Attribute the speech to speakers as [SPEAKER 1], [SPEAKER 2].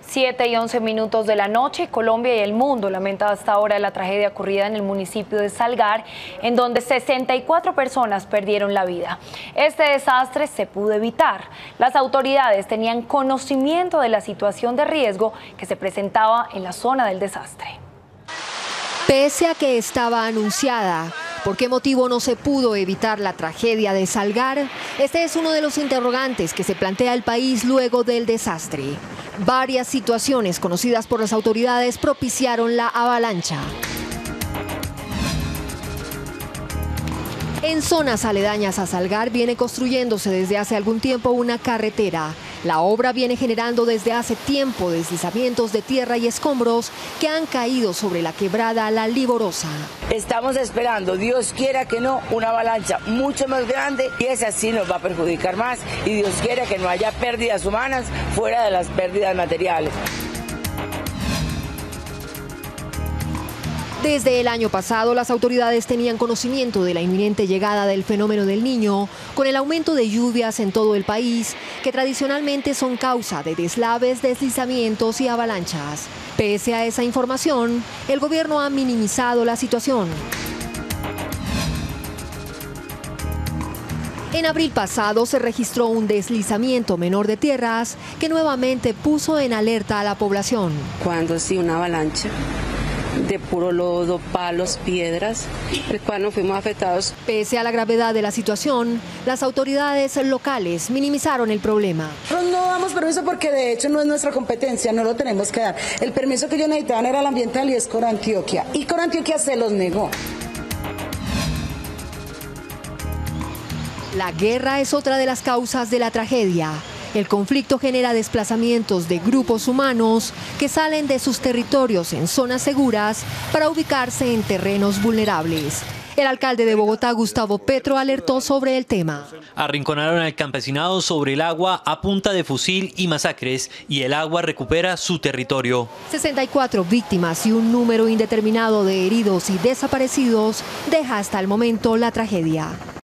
[SPEAKER 1] 7:11 de la noche, Colombia y el mundo lamenta hasta ahora la tragedia ocurrida en el municipio de Salgar, en donde 64 personas perdieron la vida. Este desastre se pudo evitar. Las autoridades tenían conocimiento de la situación de riesgo que se presentaba en la zona del desastre.
[SPEAKER 2] Pese a que estaba anunciada, ¿por qué motivo no se pudo evitar la tragedia de Salgar? Este es uno de los interrogantes que se plantea el país luego del desastre. Varias situaciones conocidas por las autoridades propiciaron la avalancha. En zonas aledañas a Salgar viene construyéndose desde hace algún tiempo una carretera. La obra viene generando desde hace tiempo deslizamientos de tierra y escombros que han caído sobre la quebrada La Livorosa.
[SPEAKER 3] Estamos esperando, Dios quiera que no, una avalancha mucho más grande y esa sí nos va a perjudicar más y Dios quiera que no haya pérdidas humanas fuera de las pérdidas materiales.
[SPEAKER 2] Desde el año pasado, las autoridades tenían conocimiento de la inminente llegada del fenómeno del Niño, con el aumento de lluvias en todo el país, que tradicionalmente son causa de deslaves, deslizamientos y avalanchas. Pese a esa información, el gobierno ha minimizado la situación. En abril pasado se registró un deslizamiento menor de tierras que nuevamente puso en alerta a la población.
[SPEAKER 4] Cuando sí, una avalancha de puro lodo, palos, piedras, el cual nos fuimos afectados.
[SPEAKER 2] Pese a la gravedad de la situación, las autoridades locales minimizaron el problema.
[SPEAKER 5] Nosotros no damos permiso porque de hecho no es nuestra competencia, no lo tenemos que dar. El permiso que ellos necesitaban era el ambiental y es Corantioquia, y Corantioquia se los negó.
[SPEAKER 2] La guerra es otra de las causas de la tragedia. El conflicto genera desplazamientos de grupos humanos que salen de sus territorios en zonas seguras para ubicarse en terrenos vulnerables. El alcalde de Bogotá, Gustavo Petro, alertó sobre el tema.
[SPEAKER 6] Arrinconaron al campesinado sobre el agua a punta de fusil y masacres, y el agua recupera su territorio.
[SPEAKER 2] 64 víctimas y un número indeterminado de heridos y desaparecidos deja hasta el momento la tragedia.